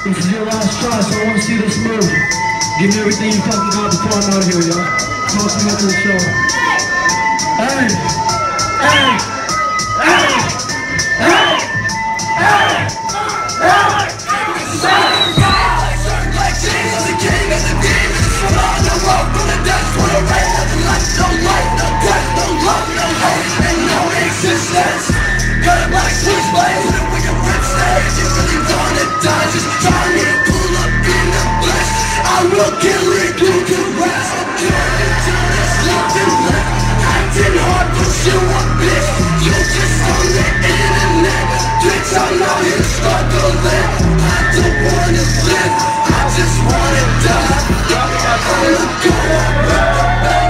This is your last try, so I want to see this move. Give me everything you fucking got before I'm out of here, yo. Talk to me after the show. Hey! Hey! Hey! Hey! Hey! Hey! Like Jesus, the king of the demons. From on the road, from the depths, for the rain of the light. No light, no death, no love, no hate, and no existence. Got a black switchblade, put it with your rib stage. You really wanna die, just try me to pull up in the flesh. I will kill it, you can rest. Turn into this nothing left. Acting hard, but you a bitch. You just on the internet. Bitch, I'm out here struggling. I don't wanna live, I just wanna die. I'm going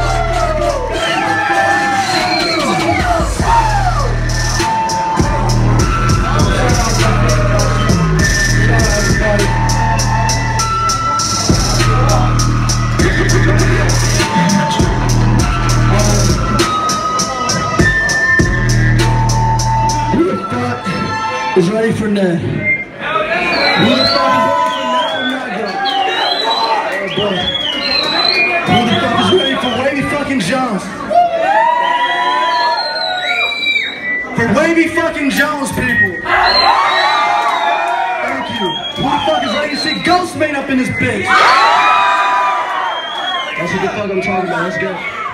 is ready for Ned. Who the fuck is ready for Ned? Oh boy. Who the fuck is ready for Wavy fucking Jones? For Wavy fucking Jones, people. Thank you. Who the fuck is ready to see Ghostmane up in this bitch? That's what the fuck I'm talking about. Let's go.